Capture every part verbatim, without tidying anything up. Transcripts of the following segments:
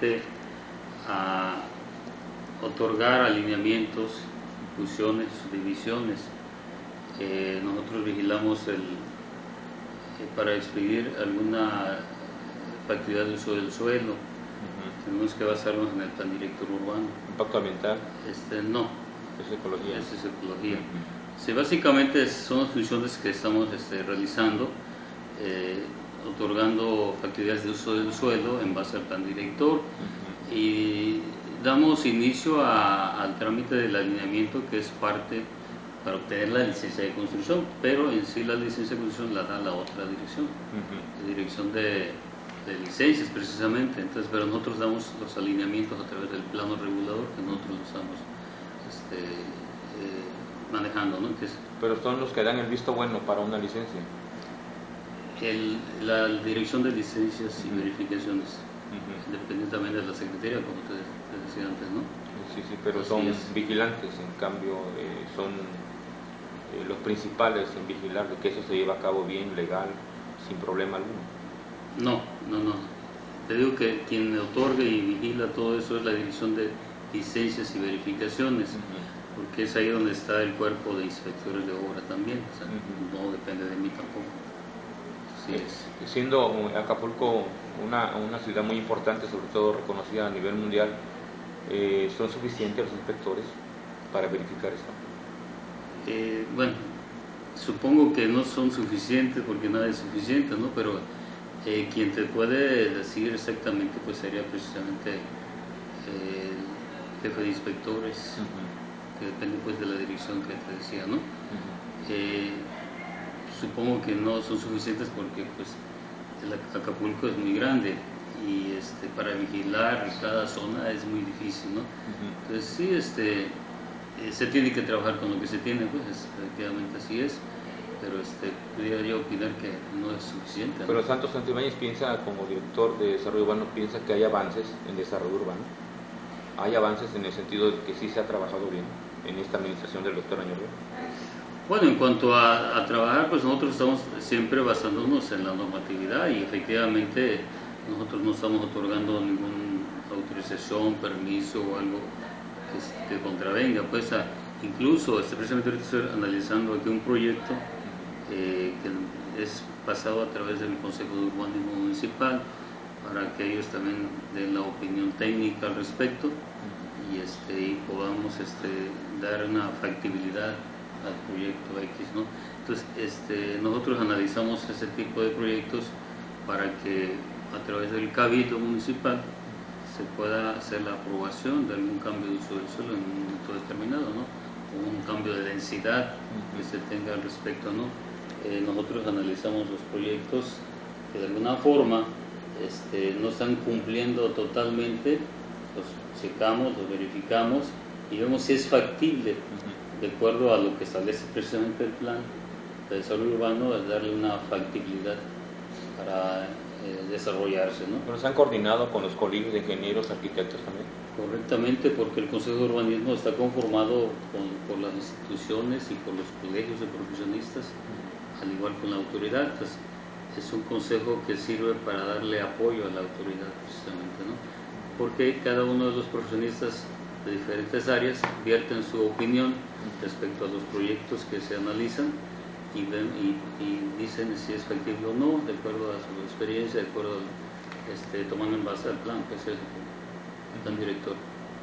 precisamente a otorgar alineamientos, fusiones, divisiones. Eh, nosotros vigilamos el, eh, para expedir alguna factibilidad de uso del suelo. Uh-huh. Tenemos que basarnos en el plan director urbano. ¿Impacto ambiental? Este, no. Es ecología. Es, es ecología. Uh-huh. Sí, básicamente son las funciones que estamos este, realizando, eh, otorgando factibilidades de uso del suelo en base al plan director. Uh-huh. Y damos inicio a, al trámite del alineamiento, que es parte para obtener la licencia de construcción, pero en sí la licencia de construcción la da la otra dirección, uh-huh. La dirección de, de licencias precisamente. Entonces, pero nosotros damos los alineamientos a través del plano regulador que nosotros lo estamos este, eh, manejando, ¿no? Que es, pero son los que dan el visto bueno para una licencia. El, la dirección de licencias y uh-huh. verificaciones, uh-huh. Independientemente de la Secretaría, como te, te decía antes, ¿no? Sí, sí, pero así son es. Vigilantes, en cambio, eh, son eh, los principales en vigilar de que eso se lleve a cabo bien, legal, sin problema alguno. No, no, no. Te digo que quien otorga y vigila todo eso es la dirección de licencias y verificaciones, uh-huh. Porque es ahí donde está el cuerpo de inspectores de obra también, o sea, uh-huh. No depende de mí tampoco. Así es. Siendo Acapulco una, una ciudad muy importante, sobre todo reconocida a nivel mundial, eh, ¿son suficientes los inspectores para verificar esto? Eh, bueno, supongo que no son suficientes porque nada es suficiente, ¿no? Pero eh, quien te puede decir exactamente pues sería precisamente eh, el jefe de inspectores, uh-huh. Que depende pues de la dirección que te decía, ¿no? Uh-huh. Eh, supongo que no son suficientes porque pues el Acapulco es muy grande y este, para vigilar cada zona es muy difícil, ¿no? Uh-huh. Entonces sí, este, eh, se tiene que trabajar con lo que se tiene, pues efectivamente así es, pero este, podría yo opinar que no es suficiente, ¿no? Pero Santos Santibáñez piensa, como director de desarrollo urbano, piensa que hay avances en desarrollo urbano. ¿Hay avances en el sentido de que sí se ha trabajado bien en esta administración del doctor Añorbe? Bueno, en cuanto a, a trabajar, pues nosotros estamos siempre basándonos en la normatividad y efectivamente nosotros no estamos otorgando ninguna autorización, permiso o algo que, que contravenga. Pues a, incluso, este, precisamente ahorita estoy analizando aquí un proyecto eh, que es pasado a través del Consejo de Urbanismo Municipal para que ellos también den la opinión técnica al respecto y, este, y podamos este, dar una factibilidad al proyecto X, ¿no? Entonces, este, nosotros analizamos ese tipo de proyectos para que a través del Cabildo Municipal se pueda hacer la aprobación de algún cambio de uso del suelo en un momento determinado, ¿no? O un cambio de densidad que se tenga al respecto, ¿no? Eh, nosotros analizamos los proyectos que de alguna forma este, no están cumpliendo totalmente, los checamos, los verificamos y vemos si es factible, de acuerdo a lo que establece precisamente el plan de desarrollo urbano, es darle una factibilidad para eh, desarrollarse, ¿no? ¿Pero se han coordinado con los colegios de ingenieros, arquitectos también? Correctamente, porque el Consejo de Urbanismo está conformado con, por las instituciones y por los colegios de profesionistas, al igual que la autoridad. Entonces, es un consejo que sirve para darle apoyo a la autoridad precisamente, ¿no? Porque cada uno de los profesionistas de diferentes áreas vierten su opinión respecto a los proyectos que se analizan y, ven, y, y dicen si es factible o no, de acuerdo a su experiencia, de acuerdo a, este, tomando en base al plan, que es el, el plan director.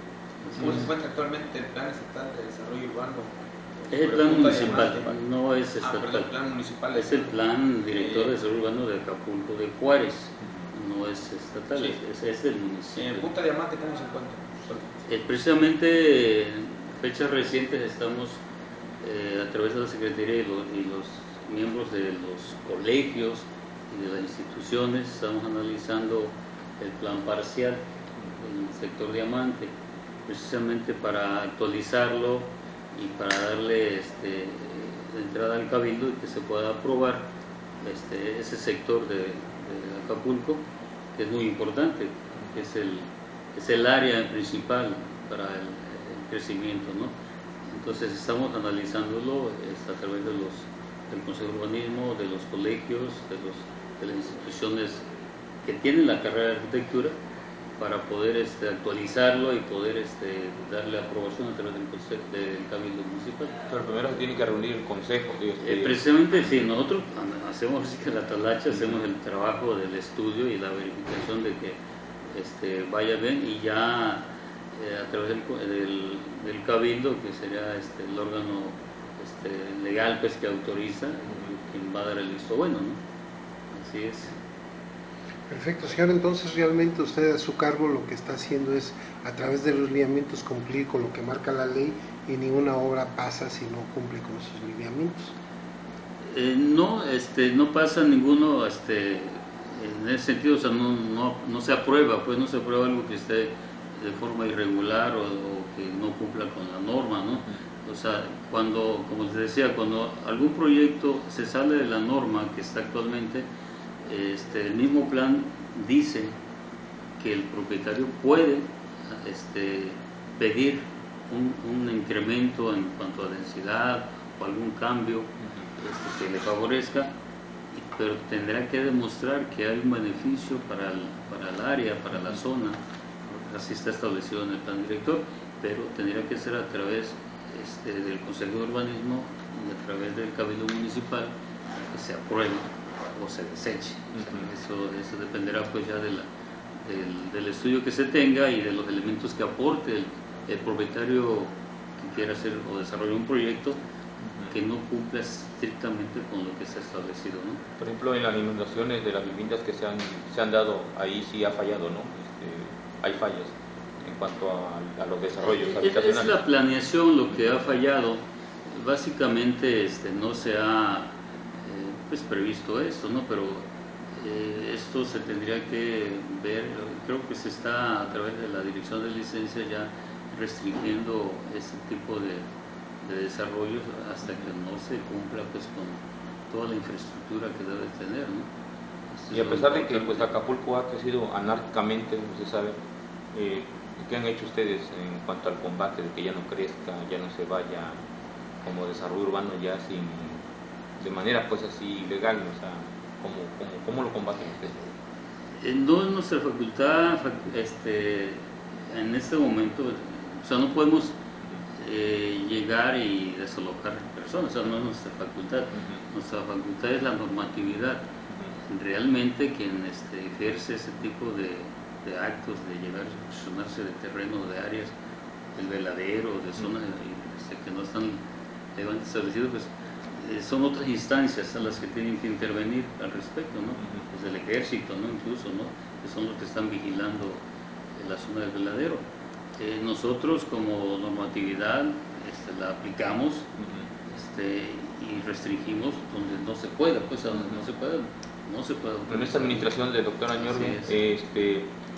Así ¿Cómo es. se encuentra actualmente el plan estatal de desarrollo urbano? Es el plan municipal, no es estatal. Ah, perdón, el plan municipal es el plan director de desarrollo urbano de Acapulco de Juárez, no es estatal, sí. es, es del municipio. ¿En Punta Diamante cómo se encuentra? Eh, precisamente en fechas recientes estamos eh, a través de la Secretaría y los, y los miembros de los colegios y de las instituciones estamos analizando el plan parcial del sector Diamante, precisamente para actualizarlo y para darle este, entrada al Cabildo y que se pueda aprobar este, ese sector de, de Acapulco, que es muy importante, que es el, es el área principal para el, el crecimiento, ¿no? Entonces estamos analizándolo es, a través de los, del Consejo de Urbanismo, de los colegios, de, los, de las instituciones que tienen la carrera de arquitectura para poder este, actualizarlo y poder este, darle aprobación a través del, consejo, del Cabildo Municipal. Pero primero se tiene que reunir el consejo. Este... Eh, precisamente sí, nosotros hacemos así que la talacha, hacemos el trabajo del estudio y la verificación de que este, vaya bien, y ya eh, a través del, del, del Cabildo, que sería este, el órgano este, legal pues, que autoriza, quien va a dar el visto bueno, ¿no? Así es. Perfecto, señor. Entonces realmente usted a su cargo lo que está haciendo es a través de los lineamientos cumplir con lo que marca la ley, y ninguna obra pasa si no cumple con esos lineamientos. Eh, no, este, no pasa ninguno, este, en ese sentido, o sea, no, no, no se aprueba, pues no se aprueba algo que esté de forma irregular o, o que no cumpla con la norma, ¿no? O sea, cuando, como les decía, cuando algún proyecto se sale de la norma que está actualmente, este, el mismo plan dice que el propietario puede este, pedir un, un incremento en cuanto a densidad o algún cambio este, que le favorezca, pero tendrá que demostrar que hay un beneficio para el, para el área, para la zona, así está establecido en el plan director, pero tendría que ser a través este, del Consejo de Urbanismo y a través del Cabildo Municipal que se apruebe o se deseche. Uh-huh. eso, eso dependerá pues ya de la, del, del estudio que se tenga y de los elementos que aporte el, el propietario que quiera hacer o desarrollar un proyecto uh-huh. que no cumpla estrictamente con lo que se ha establecido, ¿no? Por ejemplo, en las inundaciones de las viviendas que se han, se han dado, ahí sí ha fallado, ¿no? Este, hay fallas en cuanto a, a los desarrollos habitacionales. Es la planeación lo que ha fallado. Básicamente este, no se ha eh, pues, previsto esto, ¿no? Pero eh, esto se tendría que ver, creo que se está a través de la dirección de licencia ya restringiendo este tipo de, de desarrollos hasta que no se cumpla pues con toda la infraestructura que debe tener, ¿no? Esto y a pesar de que pues Acapulco ha crecido anárquicamente, no se sabe, eh, ¿qué han hecho ustedes en cuanto al combate de que ya no crezca, ya no se vaya como desarrollo urbano ya sin, de manera pues así legal? O sea, ¿cómo, cómo, cómo lo combaten ustedes? No es nuestra facultad, este, en este momento, o sea, no podemos eh, llegar y desalojar personas, o sea, no es nuestra facultad. Uh-huh. Nuestra facultad es la normatividad. Uh-huh. Realmente quien este, ejerce ese tipo de, de actos de llegar a posicionarse de terreno, de áreas, del veladero, de zonas uh-huh. este, que no están legalmente establecidas, pues eh, son otras instancias a las que tienen que intervenir al respecto, ¿no? Uh-huh. Desde el ejército, ¿no? Incluso, ¿no? Que son los que están vigilando la zona del veladero. Eh, nosotros como normatividad este, la aplicamos uh-huh. este, y restringimos donde no se pueda, pues a donde uh-huh. no se pueda, no se puede. En esta administración del doctor Añorbe, este,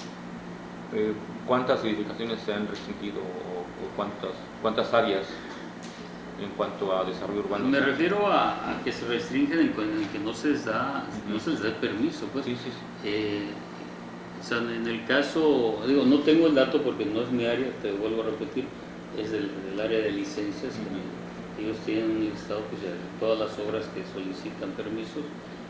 eh, ¿cuántas edificaciones se han restringido o, o cuántas, cuántas áreas en cuanto a desarrollo urbano? Me refiero a, a que se restringen en, en que no se les da, uh-huh. no se les da permiso, pues. Sí, sí, sí. Eh, O sea, en el caso, digo, no tengo el dato porque no es mi área, te vuelvo a repetir, es del, del área de licencias. Uh-huh. Ellos tienen un listado pues, de todas las obras que solicitan permisos,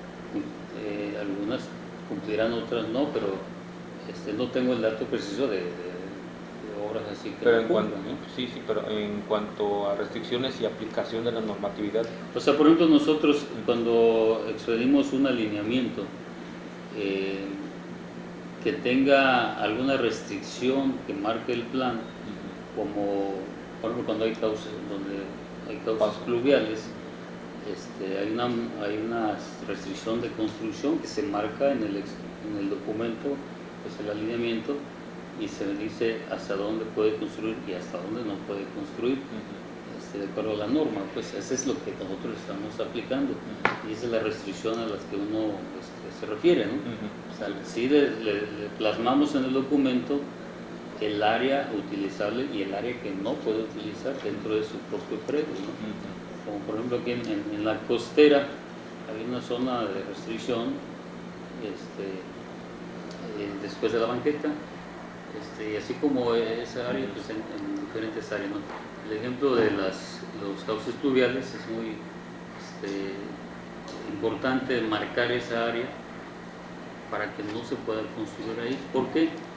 eh, algunas cumplirán, otras no, pero este, no tengo el dato preciso de, de, de obras así que pero no en cumplan, cuanto, ¿no? Sí, sí, pero en cuanto a restricciones y aplicación de la normatividad. O sea, por ejemplo, nosotros cuando expedimos un alineamiento, eh, que tenga alguna restricción que marque el plan, uh-huh. como por ejemplo cuando hay cauces, donde hay causas pluviales, este, hay, una, hay una restricción de construcción que se marca en el, en el documento, pues el alineamiento, y se dice hasta dónde puede construir y hasta dónde no puede construir. Uh-huh. este, de acuerdo a la norma, pues eso es lo que nosotros estamos aplicando, uh-huh. y esa es la restricción a las que uno este, se refiere, ¿no? Uh-huh. O sea, sí le, le, le plasmamos en el documento el área utilizable y el área que no puede utilizar dentro de su propio predio, ¿no? Uh-huh. Como por ejemplo aquí en, en, en la costera hay una zona de restricción este, eh, después de la banqueta, este, y así como esa área, pues en, en diferentes áreas, ¿no? El ejemplo de las, los cauces pluviales es muy este, importante marcar esa área para que no se pueda construir ahí. ¿Por qué?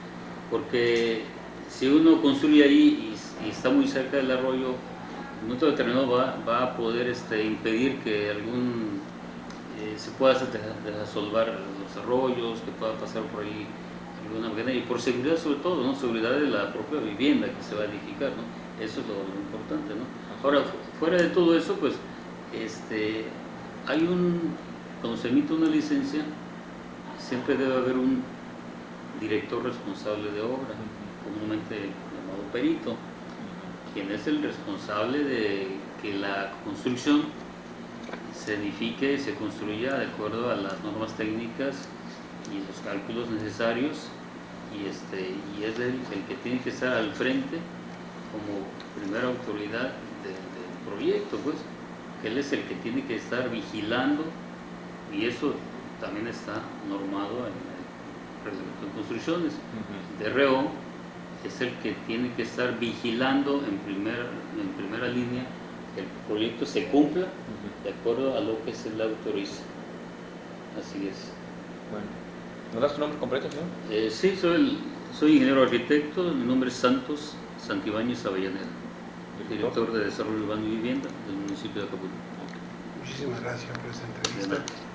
porque si uno construye ahí y, y está muy cerca del arroyo, en un momento determinado va, va a poder este, impedir que algún eh, se pueda desasolvar los arroyos, que pueda pasar por ahí alguna manera, y por seguridad sobre todo, ¿no? Seguridad de la propia vivienda que se va a edificar, ¿no? Eso es lo, lo importante, ¿no? Ahora, fuera de todo eso, pues, este, hay un, cuando se emite una licencia, siempre debe haber un director responsable de obra, comúnmente llamado perito, quien es el responsable de que la construcción se edifique, se construya de acuerdo a las normas técnicas y los cálculos necesarios, y, este, y es el, el que tiene que estar al frente como primera autoridad de, del proyecto, pues, él es el que tiene que estar vigilando, y eso también está normado en el reglamento de construcciones. Uh-huh. D R O es el que tiene que estar vigilando en, primer, en primera línea que el proyecto se cumpla uh-huh. de acuerdo a lo que se le autoriza. Así es. Bueno, ¿nos das tu nombre completo, señor? Eh, sí, soy, el, soy ingeniero arquitecto, mi nombre es Santos Santibáñez Avellaneda, director de Desarrollo Urbano y Vivienda del municipio de Acapulco. Muchísimas gracias por esta entrevista.